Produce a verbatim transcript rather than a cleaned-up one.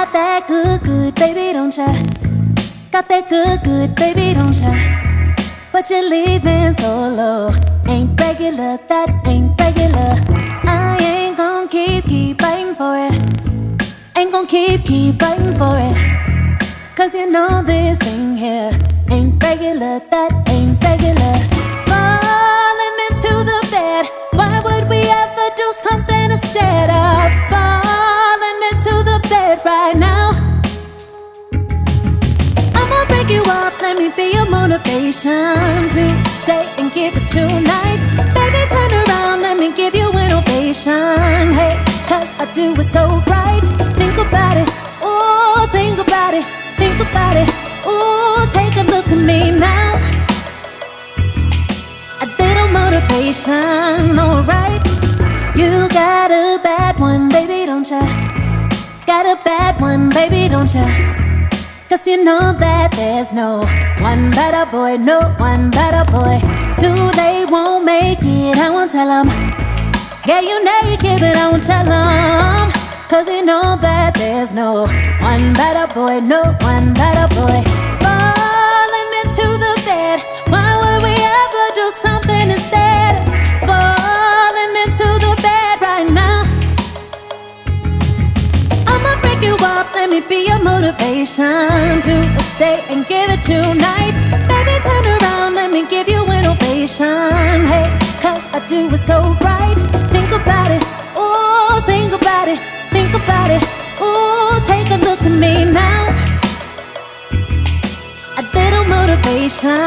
got that good, good, baby, don't ya? Got that good, good, baby, don't ya? But you're leaving so low. Ain't regular, that ain't regular. I ain't gon' keep, keep fighting for it. Ain't gon' keep, keep fighting for it. Cause you know this thing here ain't regular, that ain't regular. Falling into the bed, why would we ever do something instead of falling into the bed right now? I'ma break you off, let me be your motivation to stay and give it tonight. Baby, turn around, let me give you an ovation. Hey, cause I do it so right. Think about it, oh, think about it. Think about it, ooh, take a look at me now. A little motivation, alright. You got a bad one, baby, don't ya? Got a bad one, baby, don't ya? Cause you know that there's no one better boy, no one better boy. Too late, won't make it, I won't tell him. Yeah, you naked, but I won't tell him. Cause you know that there's no one better boy, no one better boy. Falling into the bed, why would we ever do something instead? Falling into the bed right now. I'ma break you up, let me be your motivation to stay and give it tonight. Baby, turn around, let me give you an ovation. Hey, cause I do it so right. Think about it, oh, think about it. Think about it, ooh, take a look at me now. A little motivation,